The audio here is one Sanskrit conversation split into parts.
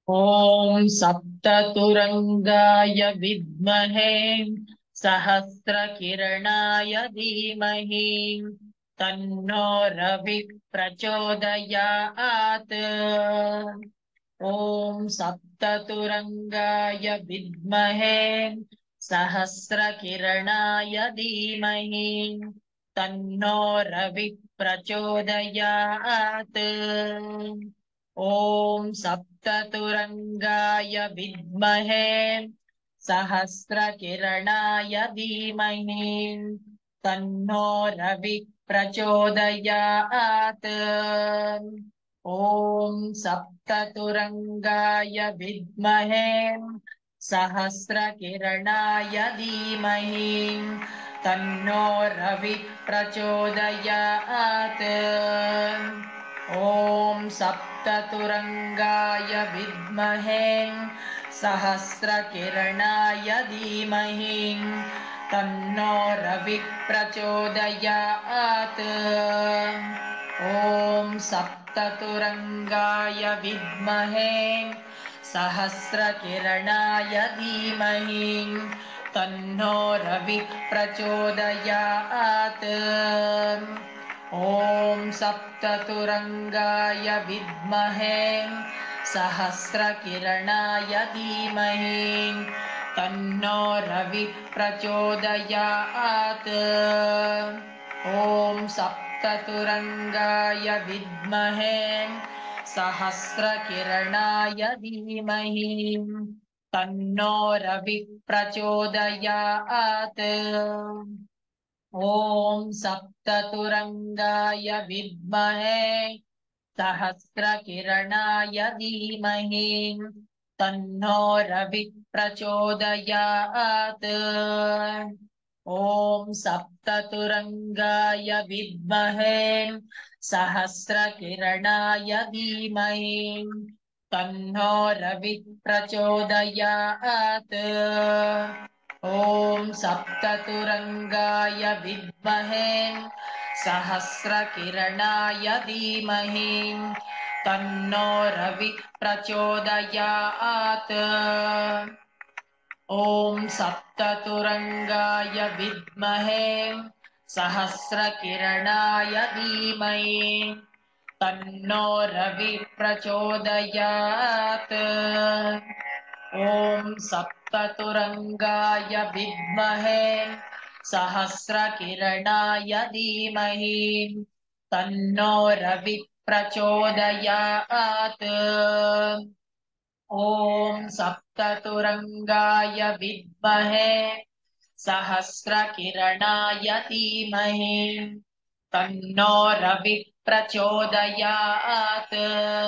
ॐ सप्ततुरङ्गाय विद्महे सहस्रकिरणाय धीमहि तन्नो रविः प्रचोदयात्। ॐ सप्ततुरङ्गाय विद्महे सहस्रकिरणाय धीमहि तन्नो रविः प्रचोदयात्। ॐ सप्ततुरङ्गाय विद्महे सहस्रकिरणाय धीमहि तन्नो रविः प्रचोदयात्। ॐ सप्ततुरङ्गाय विद्महे सहस्रकिरणाय धीमहि तन्नो रविः प्रचोदयात्। ॐ सप्ततुरङ्गाय विद्महे सहस्रकिरणाय धीमहि तन्नो रविः प्रचोदयात्। ॐ सप्ततुरङ्गाय विद्महे सहस्रकिरणाय धीमहि तन्नो रविः प्रचोदयात्। ॐ सप्ततुरङ्गाय विद्महे सहस्रकिरणाय धीमहि तन्नो रविः प्रचोदयात्। ॐ सप्ततुरङ्गाय विद्महे सहस्रकिरणाय धीमहि तन्नो रविः प्रचोदयात्। ॐ सप्ततुरङ्गाय विद्महे सहस्रकिरणाय धीमहि तन्नो रविः प्रचोदयात्। ॐ सप्ततुरङ्गाय विद्महे सहस्रकिरणाय धीमहि तन्नो रविः प्रचोदयात्। ॐ सप्ततुरङ्गाय विद्महे सहस्रकिरणाय धीमहि तन्नो रविः प्रचोदयात्। ॐ सप्ततुरङ्गाय विद्महे सहस्रकिरणाय धीमहि तन्नो रविः प्रचोदयात्। ॐ सप्ततुरङ्गाय विद्महे सहस्रकिरणाय धीमहि तन्नो रविः प्रचोदयात्। ॐ सप्ततुरङ्गाय विद्महे सहस्रकिरणाय धीमहि तन्नो रविः प्रचोदयात्।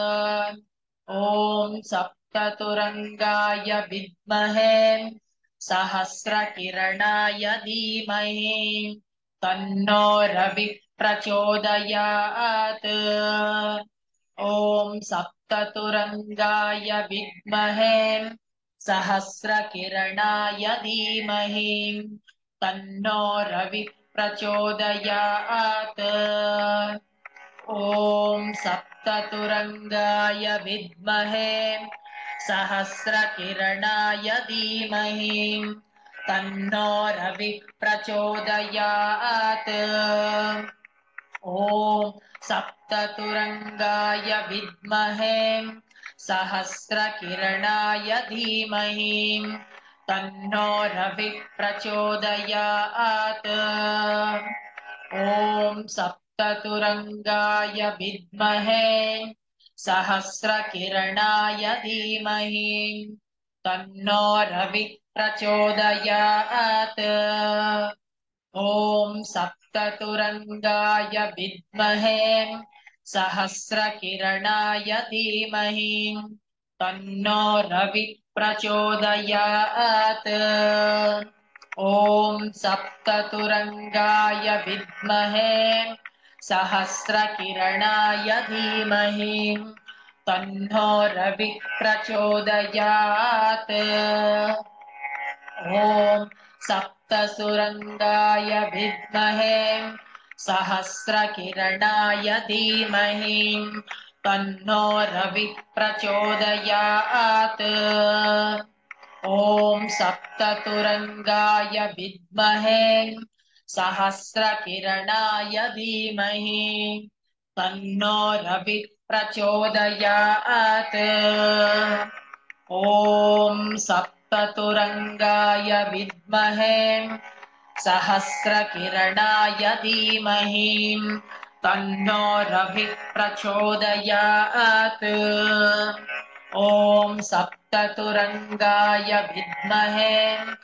ॐ सप्ततुरङ्गाय विद्महे सहस्रकिरणाय धीमहि तन्नो रविः प्रचोदयात्। ॐ सप्ततुरङ्गाय विद्महे सहस्रकिरणाय धीमहि तन्नो रविः प्रचोदयात्। ॐ सप्ततुरङ्गाय विद्महे सहस्रकिरणाय धीमहि तन्नो रविः प्रचोदयात्। ॐ सप्ततुरङ्गाय विद्महे सहस्रकिरणाय धीमहि तन्नो रविः प्रचोदयात्। ॐ सप्ततुरङ्गाय विद्महे सहस्रकिरणाय धीमहि तन्नो रविः प्रचोदयात्। ॐ सप्ततुरङ्गाय विद्महे सहस्रकिरणाय धीमहि तन्नो रविः प्रचोदयात्। ॐ सप्ततुरङ्गाय विद्महे सहस्रकिरणाय धीमहि तन्नो रविः प्रचोदयात्। ॐ सप्ततुरङ्गाय विद्महे सहस्रकिरणाय धीमहि तन्नो रविः प्रचोदयात्। ॐ सप्ततुरङ्गाय विद्महे सहस्रकिरणाय धीमहि तन्नो रविः प्रचोदयात्। ॐ सप्ततुरङ्गाय विद्महे सहस्रकिरणाय धीमहि तन्नो रविः प्रचोदयात्। ॐ सप्ततुरङ्गाय विद्महे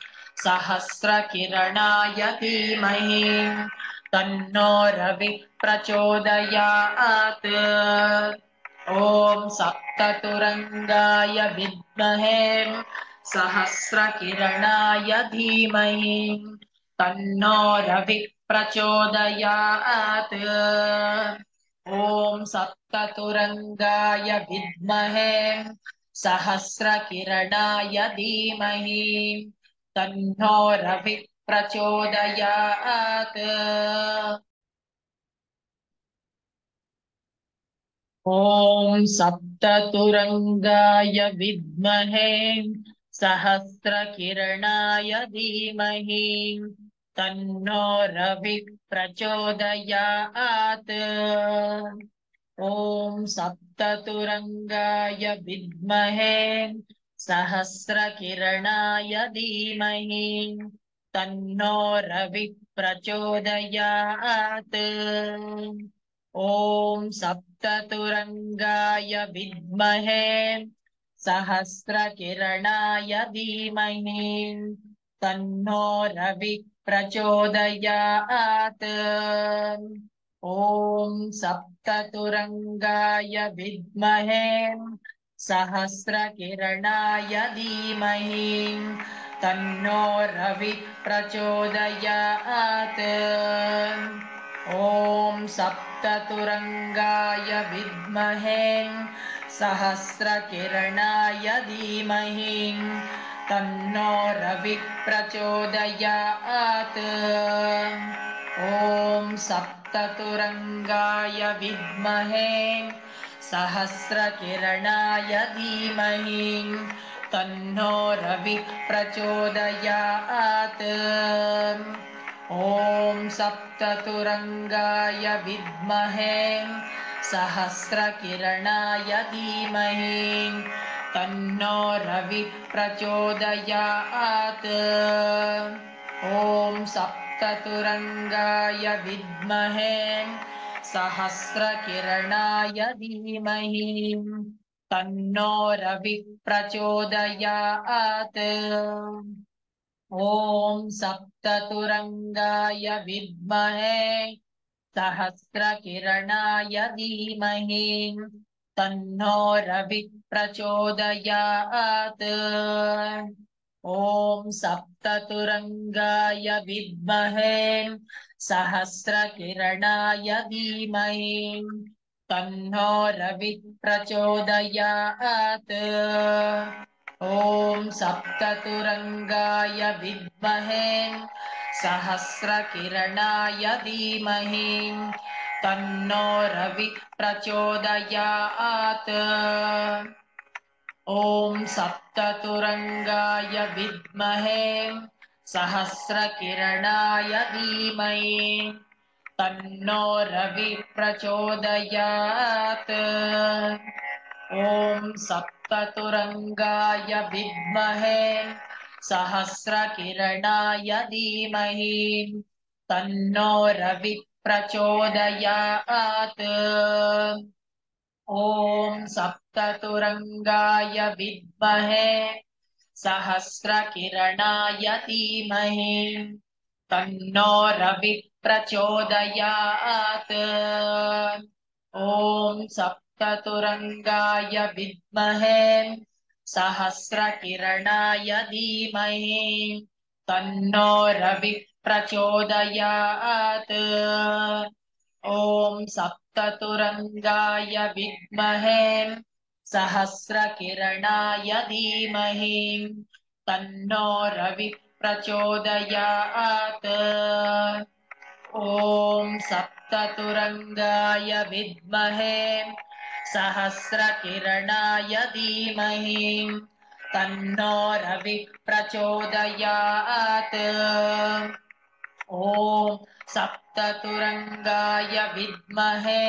सहस्रकिरणाय धीमहि तन्नो रविः प्रचोदयात्। ॐ सप्ततुरङ्गाय विद्महे सहस्रकिरणाय धीमहि तन्नो रविः प्रचोदयात्। ॐ सप्ततुरङ्गाय विद्महे सहस्रकिरणाय धीमहि तन्नो रविः प्रचोदयात्। ॐ सप्ततुरङ्गाय विद्महे सहस्रकिरणाय धीमहि तन्नो रविः प्रचोदयात्। ॐ सप्ततुरङ्गाय विद्महे सहस्रकिरणाय धीमहि तन्नो रविः प्रचोदयात्। ॐ सप्ततुरङ्गाय विद्महे सहस्रकिरणाय धीमहि तन्नो रविः प्रचोदयात्। ॐ सप्ततुरङ्गाय विद्महे सहस्रकिरणाय धीमहि तन्नो रविः प्रचोदयात्। ॐ सप्ततुरङ्गाय विद्महे सहस्रकिरणाय धीमहि तन्नो रविः प्रचोदयात्। ॐ सप्ततुरङ्गाय विद्महे सहस्रकिरणाय धीमहि तन्नो रविः प्रचोदयात्। ॐ सप्ततुरङ्गाय विद्महे सहस्रकिरणाय धीमहि तन्नो रविः प्रचोदयात्। ॐ सप्ततुरङ्गाय विद्महे सहस्रकिरणाय धीमहि तन्नो रविः प्रचोदयात्। ॐ सप्ततुरङ्गाय विद्महे सहस्रकिरणाय धीमहि तन्नो रविः प्रचोदयात्। ॐ सप्ततुरङ्गाय विद्महे सहस्रकिरणाय धीमहि तन्नो रविः प्रचोदयात्। ॐ सप्ततुरङ्गाय विद्महे सहस्रकिरणाय धीमहि तन्नो रविः प्रचोदयात्। ॐ सप्ततुरङ्गाय विद्महे सहस्रकिरणाय धीमहि तन्नो रविः प्रचोदयात्। ॐ सप्ततुरङ्गाय विद्महे सहस्रकिरणाय धीमहि तन्नो रविः प्रचोदयात्। ॐ सप्ततुरङ्गाय विद्महे सहस्रकिरणाय धीमहि तन्नो रविः प्रचोदयात्। ॐ सप्ततुरङ्गाय विद्महे सहस्रकिरणाय धीमहि तन्नो रविः प्रचोदयात्। ॐ सप्ततुरङ्गाय विद्महे सहस्रकिरणाय धीमहि तन्नो रविः प्रचोदयात्। ॐ सप्ततुरङ्गाय विद्महे सहस्रकिरणाय धीमहि तन्नो रविः प्रचोदयात्। ॐ सप्ततुरङ्गाय विद्महे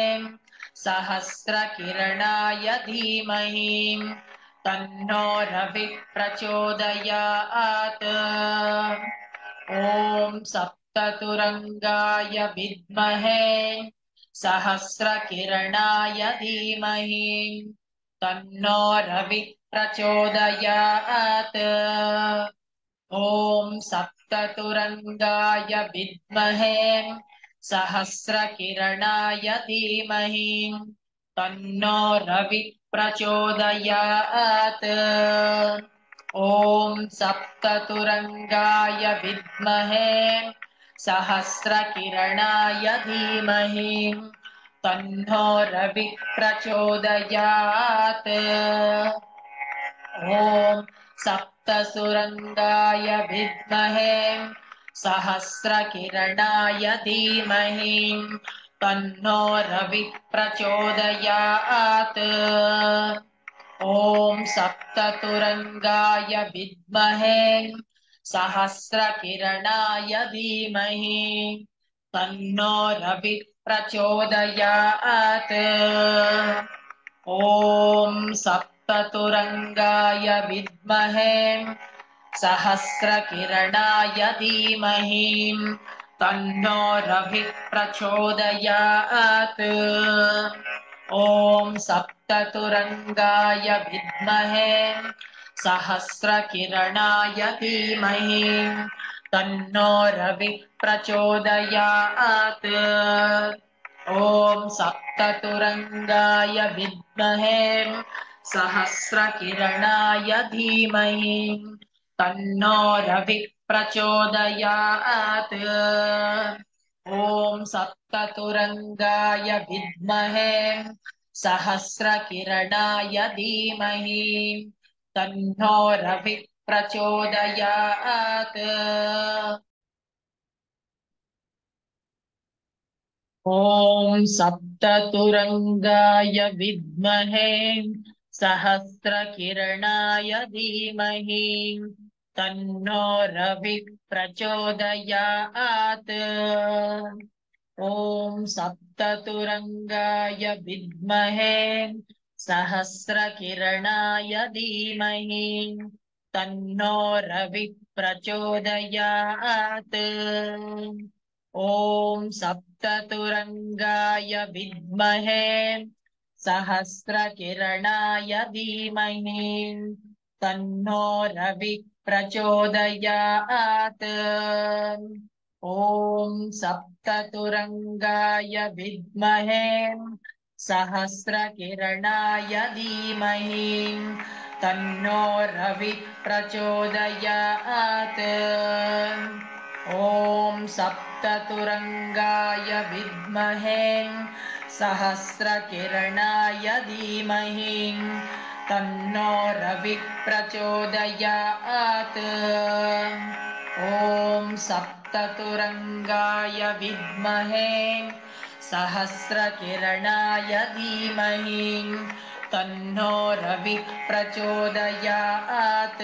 सहस्रकिरणाय धीमहि तन्नो रविः प्रचोदयात्। ॐ सप्ततुरङ्गाय विद्महे सहस्रकिरणाय धीमहि तन्नो रविः प्रचोदयात्। ॐ सप्ततुरङ्गाय विद्महे सहस्रकिरणाय धीमहि तन्नो रविः प्रचोदयात्। ॐ सप्ततुरङ्गाय विद्महे सहस्रकिरणाय धीमहि तन्नो रविः प्रचोदयात्। ॐ सप्तसुरङ्गाय विद्महे सहस्रकिरणाय धीमहि तन्नो रविः प्रचोदयात्। ॐ सप्ततुरङ्गाय विद्महे सहस्रकिरणाय धीमहि तन्नो रविः प्रचोदयात्। ॐ सप्ततुरङ्गाय विद्महे सहस्रकिरणाय धीमहि तन्नो रविः प्रचोदयात्। ॐ सप्ततुरङ्गाय विद्महे सहस्रकिरणाय धीमहि तन्नो रविः प्रचोदयात्। ॐ सप्ततुरङ्गाय विद्महे सहस्रकिरणाय धीमहि तन्नो रविः प्रचोदयात्। ॐ सप्ततुरङ्गाय विद्महे सहस्रकिरणाय धीमहि तन्नो रविः प्रचोदयात्। ॐ सप्ततुरङ्गाय विद्महे सहस्रकिरणाय धीमहि तन्नो रविः प्रचोदयात्। ॐ सप्ततुरङ्गाय विद्महे सहस्रकिरणाय धीमहि तन्नो रविः प्रचोदयात्। ॐ सप्ततुरङ्गाय विद्महे सहस्रकिरणाय धीमहि तन्नो रविः प्रचोदयात्। ॐ सप्ततुरङ्गाय विद्महे सहस्रकिरणाय धीमहि तन्नो रविः प्रचोदयात्। ॐ सप्ततुरङ्गाय विद्महे सहस्रकिरणाय धीमहि तन्नो रविः प्रचोदयात्। ॐ सप्ततुरङ्गाय विद्महे सहस्रकिरणाय धीमहि तन्नो रविः प्रचोदयात्।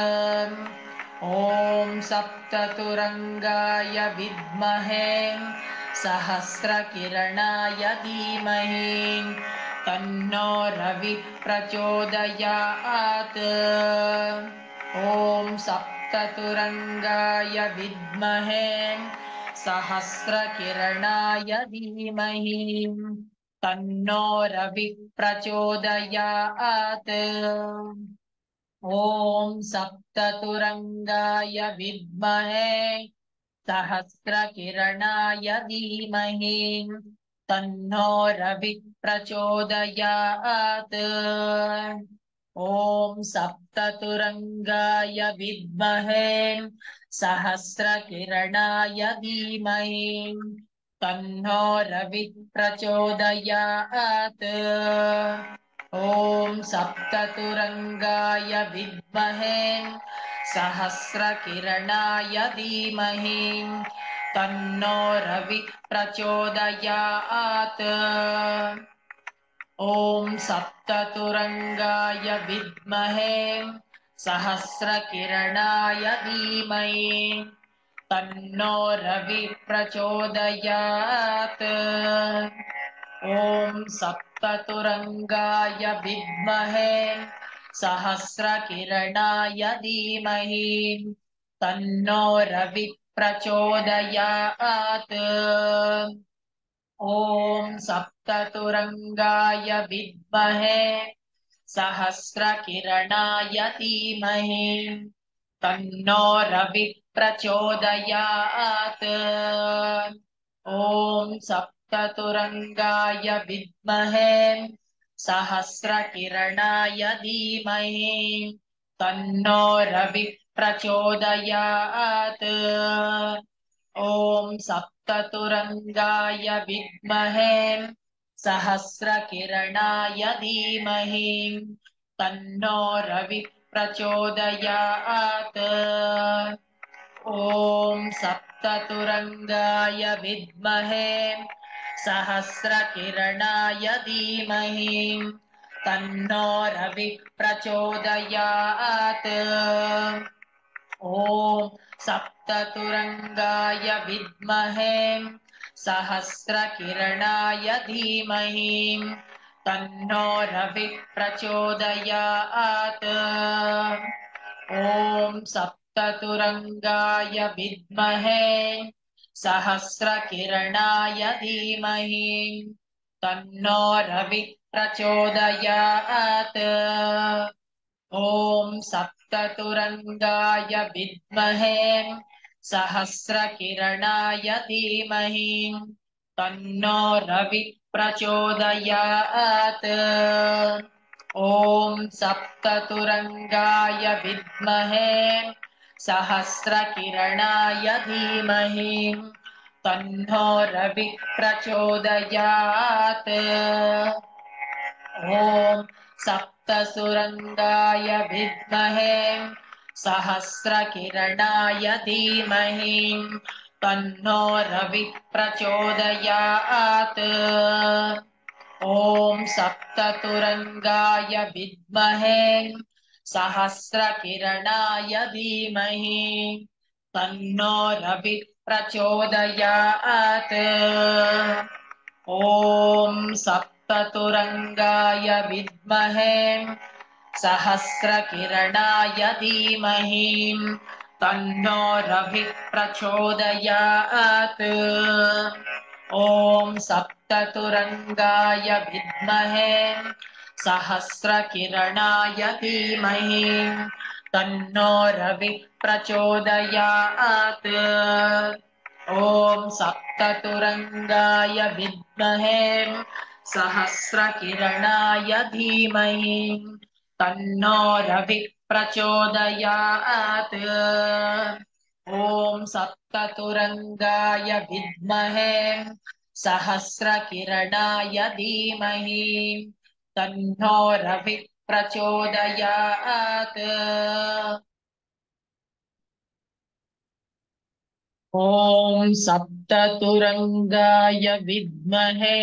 ॐ सप्ततुरङ्गाय विद्महे सहस्रकिरणाय धीमहि तन्नो रविः प्रचोदयात्। ॐ सप्ततुरङ्गाय विद्महे सहस्रकिरणाय धीमहि तन्नो रविः प्रचोदयात्। ॐ सप्ततुरङ्गाय विद्महे सहस्रकिरणाय धीमहि तन्नो रविः प्रचोदयात्। ॐ सप्ततुरङ्गाय विद्महे सहस्रकिरणाय धीमहि तन्नो रविः प्रचोदयात्। ॐ सप्ततुरङ्गाय विद्महे सहस्रकिरणाय धीमहि तन्नो रविः प्रचोदयात्। ॐ सप्ततुरङ्गाय विद्महे सहस्रकिरणाय धीमहि तन्नो रवि प्रचोदयात्। ॐ सप्ततुरङ्गाय विद्महे सहस्रकिरणाय धीमहि तन्नो रवि प्रचोदयात्। ॐ सप्ततुरङ्गाय विद्महे सहस्रकिरणाय धीमहि तन्नो रवि प्रचोदयात्। ॐ सप्ततुरङ्गाय विद्महे सहस्रकिरणाय धीमहि तन्नो रवि प्रचोदयात्। ॐ सप्ततुरङ्गाय विद्महे सहस्रकिरणाय धीमहि तन्नो रवि प्रचोदयात्। ॐ सप्ततुरङ्गाय विद्महे सहस्रकिरणाय धीमहि तन्नो रवि प्रचोदयात्। ॐ सप्ततुरङ्गाय विद्महे सहस्रकिरणाय धीमहि तन्नो रवि प्रचोदयात्। ॐ सप्ततुरङ्गाय विद्महे सहस्रकिरणाय धीमहि तन्नो रवि प्रचोदयात्। ॐ सप्ततुरङ्गाय विद्महे सहस्रकिरणाय धीमहि तन्नो रवि प्रचोदयात्। ॐ सप्ततुरङ्गाय विद्महे सहस्रकिरणाय धीमहि तन्नो रवि प्रचोदयात्। ॐ सप्ततुरङ्गाय विद्महे सहस्रकिरणाय धीमहि तन्नो रवि प्रचोदयात्। ॐ सप्ततुरङ्गाय विद्महे सहस्रकिरणाय धीमहि तन्नो रवि प्रचोदयात्। ॐ सप्ततुरङ्गाय विद्महे सहस्रकिरणाय धीमहि तन्नो रवि प्रचोदयात्। ॐ सप्ततुरङ्गाय विद्महे सहस्रकिरणाय धीमहि तन्नो रवि प्रचोदयात्। ॐ सप्ततुरङ्गाय विद्महे सहस्रकिरणाय धीमहि तन्नो रवि प्रचोदयात्। ॐ सप्ततुरङ्गाय विद्महे सहस्रकिरणाय धीमहि तन्नो रवि प्रचोदयात्। ॐ सप्ततुरङ्गाय विद्महे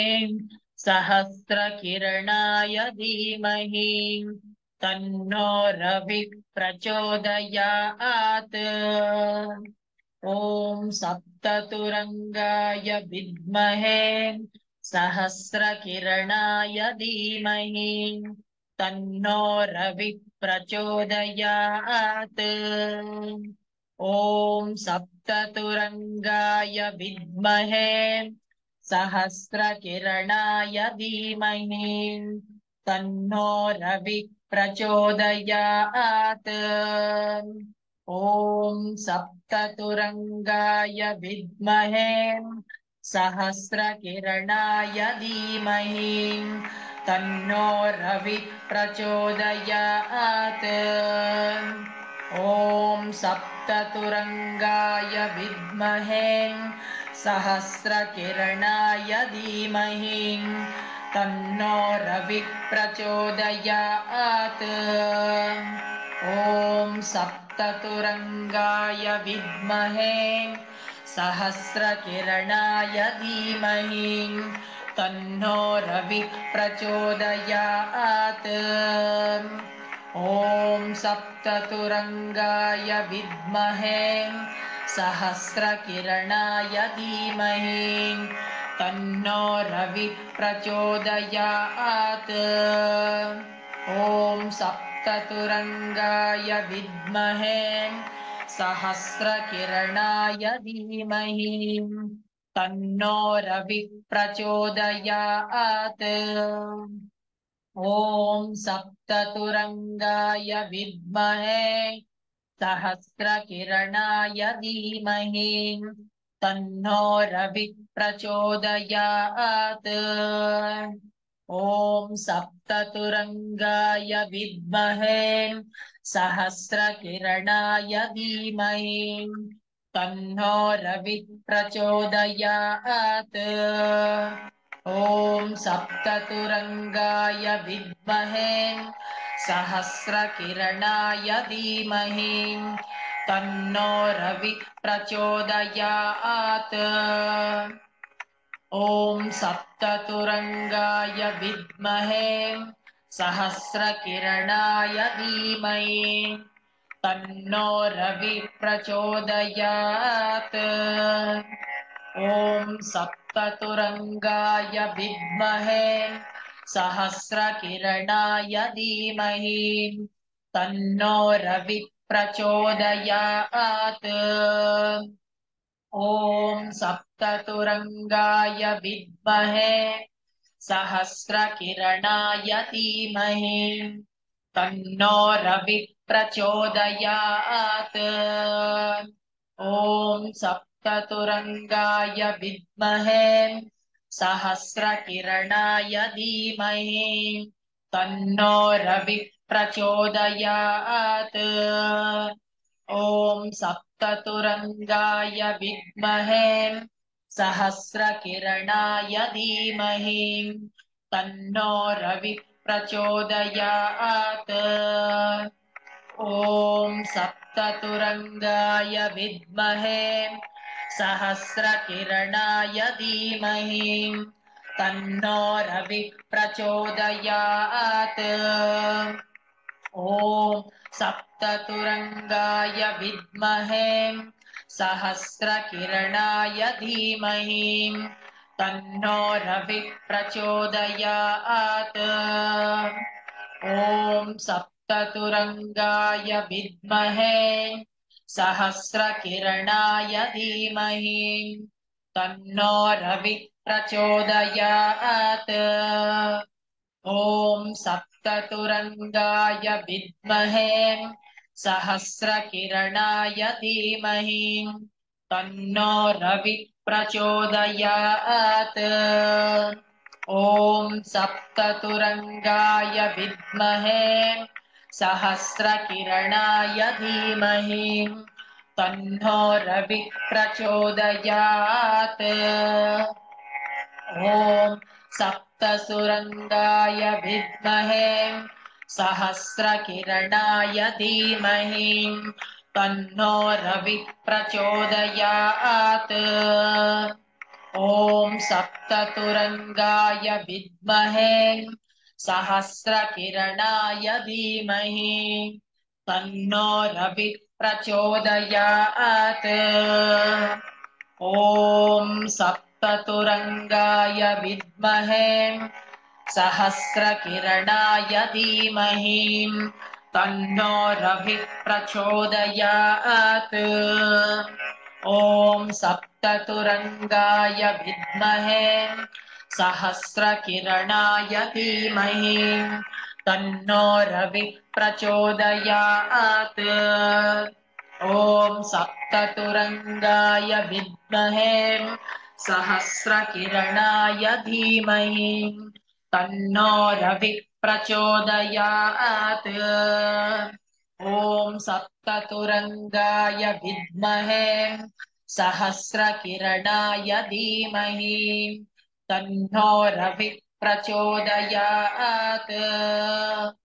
सहस्रकिरणाय धीमहि तन्नो रवि प्रचोदयात्। ॐ सप्ततुरङ्गाय विद्महे सहस्रकिरणाय धीमहि तन्नो रवि प्रचोदयात्। ॐ सप्ततुरङ्गाय विद्महे सहस्रकिरणाय धीमहि तन्नो रवि प्रचोदयात्। ॐ सप्ततुरङ्गाय विद्महे सहस्रकिरणाय धीमहि तन्नो रवि प्रचोदयात्। ॐ सप्ततुरङ्गाय विद्महे सहस्रकिरणाय धीमहि तन्नो रवि प्रचोदयात्। ॐ सप्ततुरङ्गाय विद्महे सहस्रकिरणाय धीमहि तन्नो रविः प्रचोदयात्। ॐ सप्ततुरङ्गाय विद्महे सहस्रकिरणाय धीमहि तन्नो रविः प्रचोदयात्। ॐ सप्ततुरङ्गाय विद्महे सहस्रकिरणाय धीमहि तन्नो रविः प्रचोदयात्। ॐ सप्ततुरङ्गाय विद्महे सहस्रकिरणाय धीमहि तन्नो रविः प्रचोदयात्। ॐ सप्ततुरङ्गाय विद्महे सहस्रकिरणाय धीमहि तन्नो रविः प्रचोदयात्। ॐ सप्ततुरङ्गाय विद्महे सहस्रकिरणाय धीमहि तन्नो रविः प्रचोदयात्। ॐ सप्ततुरङ्गाय विद्महे सहस्रकिरणाय धीमहि तन्नो रविः प्रचोदयात्। ॐ सप्ततुरङ्गाय विद्महे सहस्रकिरणाय धीमहि तन्नो रविः प्रचोदयात्। ॐ सप्ततुरङ्गाय विद्महे सहस्रकिरणाय धीमहि तन्नो रविः प्रचोदयात्। ॐ सप्ततुरङ्गाय विद्महे सहस्रकिरणाय धीमहि तन्नो रविः प्रचोदयात्। ॐ सप्ततुरङ्गाय विद्महे सहस्रकिरणाय धीमहि तन्नो रविः प्रचोदयात्। ॐ सप्ततुरङ्गाय विद्महे सहस्रकिरणाय धीमहि तन्नो रविः प्रचोदयात्। ॐ सप्ततुरङ्गाय विद्महे सहस्रकिरणाय धीमहि तन्नो रविः प्रचोदयात्। ॐ सप्ततुरङ्गाय विद्महे सहस्रकिरणाय धीमहि तन्नो रविः प्रचोदयात्। ॐ सप्ततुरङ्गाय विद्महे सहस्रकिरणाय धीमहि तन्नो रविः प्रचोदयात्। ॐ सप्ततुरङ्गाय विद्महे सहस्रकिरणाय धीमहि तन्नो रविः प्रचोदयात्। ॐ सप्ततुरङ्गाय विद्महे सहस्रकिरणाय धीमहि तन्नो रविः प्रचोदयात्। ॐ सप्ततुरङ्गाय विद्महे सहस्रकिरणाय धीमहि तन्नो रविः प्रचोदयात्। ॐ सप्ततुरङ्गाय विद्महे सहस्रकिरणाय धीमहि तन्नो रविः प्रचोदयात्। ॐ सप्ततुरङ्गाय विद्महे सहस्रकिरणाय धीमहि तन्नो रविः प्रचोदयात्। ॐ सप्ततुरङ्गाय विद्महे सहस्रकिरणाय धीमहि तन्नो रविः प्रचोदयात्। ॐ सप्ततुरङ्गाय विद्महे सहस्रकिरणाय धीमहि तन्नो रविः प्रचोदयात्।